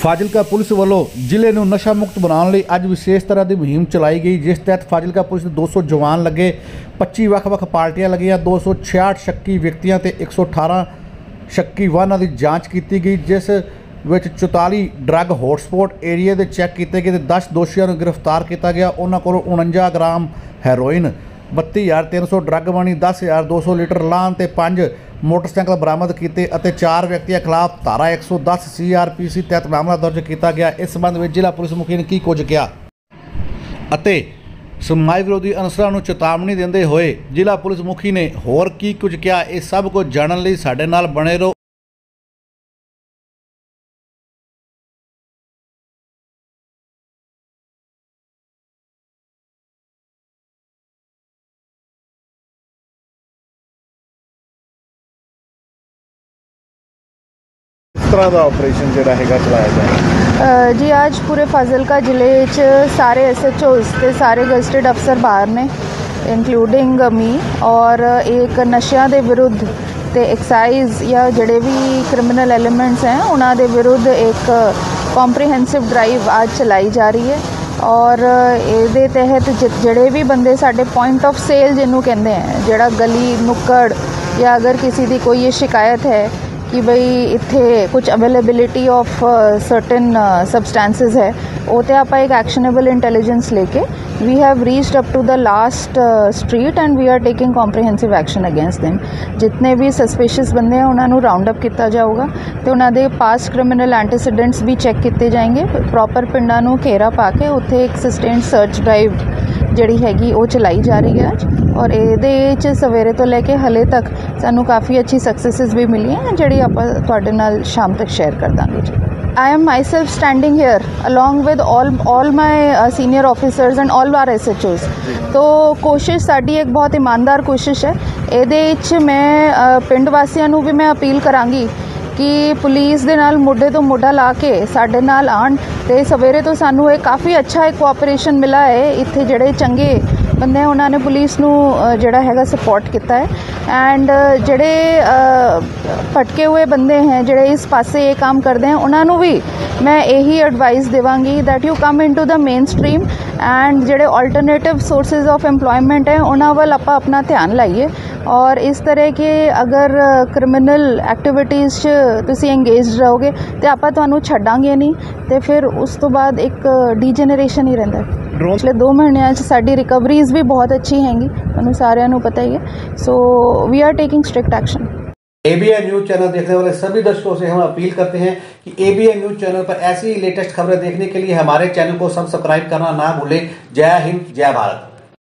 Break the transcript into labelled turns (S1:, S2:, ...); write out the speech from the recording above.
S1: Fazilka police ਵੱਲੋਂ ਜ਼ਿਲ੍ਹੇ ਨੂੰ ਨਸ਼ਾ ਮੁਕਤ ਬਣਾਉਣ ਲਈ ਅੱਜ ਵਿਸ਼ੇਸ਼ ਤਰ੍ਹਾਂ ਦੀ ਮੁਹਿੰਮ ਚਲਾਈ ਗਈ, ਜਿਸ ਤਹਿਤ ਫਾਜ਼ਿਲਕਾ ਪੁਲਿਸ ਦੇ 200 ਜਵਾਨ ਲੱਗੇ, 25 ਵੱਖ-ਵੱਖ ਪਾਰਟੀਆਂ ਲੱਗੀਆਂ, 266 ਸ਼ੱਕੀ ਵਿਅਕਤੀਆਂ ਤੇ 118 ਸ਼ੱਕੀ ਵਾਹਨਾਂ ਦੀ ਜਾਂਚ ਕੀਤੀ ਗਈ, ਜਿਸ ਵਿੱਚ 44 ਡਰੱਗ ਹੌਟਸਪੌਟ ਏਰੀਆ ਦੇ ਚੈੱਕ ਕੀਤੇ ਗਏ ਤੇ 10 ਦੋਸ਼ੀਆਂ ਨੂੰ ਗ੍ਰਿਫਤਾਰ ਕੀਤਾ ਗਿਆ। ਉਹਨਾਂ ਕੋਲੋਂ 49 gram heroin, 32,300 drug money, 10,200 litre ਲਾਨ ਤੇ 5 मोटरसाइकिल बरामद किए और 4 व्यक्तियों खिलाफ धारा 110 CRPC तहत मामला दर्ज किया गया। इस संबंध में जिला पुलिस मुखी ने की कुछ कहा और समाज विरोधी अनसरां नूं चेतावनी देंदे होए जिला पुलिस मुखी ने होर की कुछ कहा, इस सब कुछ जानने लई साडे नाल बने रहो।
S2: तरह का ऑपरेशन जिहड़ा हैगा चलाया जाए
S3: जी। आज पूरे फाजिलका जिले च सारे SHOs ते सारे गजटेड अफसर बाहर ने, इंक्लूडिंग मी, और एक नशिया दे विरुद्ध ते एक्साइज या जड़े भी क्रिमिनल एलिमेंट्स हैं उन्हां दे विरुद्ध एक कॉम्प्रीहेंसिव ड्राइव आज चलाई जा रही है। और ये तहत जड़े भी बंदे साडे पॉइंट ऑफ सेल जिन्हों कहते हैं, जड़ा गली नुक्कड़ या अगर किसी की कोई ये शिकायत है कि भाई इत्थे कुछ अवेलेबिलिटी ऑफ सर्टन सबसटेंसेस है, वो तो आप एक एक्शनेबल इंटेलिजेंस लेके we have reached up to the last street and we are taking comprehensive action against them. जितने भी सस्पिशियस बंदे हैं उन्होंने राउंड अप किया जाऊगा तो उन्होंने पास्ट क्रिमिनल एंटीसीडेंट्स भी चैक किए जाएंगे। प्रॉपर पिंडां नूं घेरा पा के उत्थे एक सस्टेन्ड सर्च ड्राइव जिहड़ी हैगी वो चलाई जा रही है आज। और ये सवेरे तो लैके हले तक सानू काफ़ी अच्छी सक्सेसिस भी मिली हैं जिहड़ी आपां तुहाडे नाल शाम तक शेयर कर दांगे जी। I am myself standing here along with all my senior officers and all our SHOs। तो कोशिश साडी एक बहुत ईमानदार कोशिश है। ये मैं पिंड वासियां नूं भी मैं अपील करांगी कि पुलिस दे नाल मोढे तो मोढा ला के साडे नाल आण ते सवेरे तो सानू एक काफ़ी अच्छा एक कोऑपरेशन मिला है। इत्थे जड़े चंगे बंदे उन्होंने पुलिस नूं जड़ा हैगा सपोर्ट किया है। एंड जड़े भटके हुए बंदे हैं जड़े इस पासे ये काम करते हैं उन्होंने भी मैं यही एडवाइस देवांगी that you come into the mainstream and जड़े ऑल्टरनेटिव सोर्सेज ऑफ एम्प्लॉयमेंट है उन्होंने वाल आपां अपना ध्यान लाइए। और इस तरह के अगर क्रिमिनल एक्टिविटीज़ तुसी एंगेज रहोगे तो आपां तुहानूं छड्डांगे नहीं, तो फिर उस तो बाद एक डीजेनरेशन ही रहिंदा है। पिछले 2 महीनों साडी रिकवरीज भी बहुत अच्छी हैंगी, तुहानूं सारिਆਂ ਨੂੰ पता ही है। So we are taking strict action.
S1: ABN news channel देखने वाले सभी दर्शकों से हम अपील करते हैं कि ABN न्यूज चैनल पर ऐसी लेटेस्ट खबरें देखने के लिए हमारे चैनल को सब्सक्राइब करना ना भूलें। जय हिंद, जय भारत।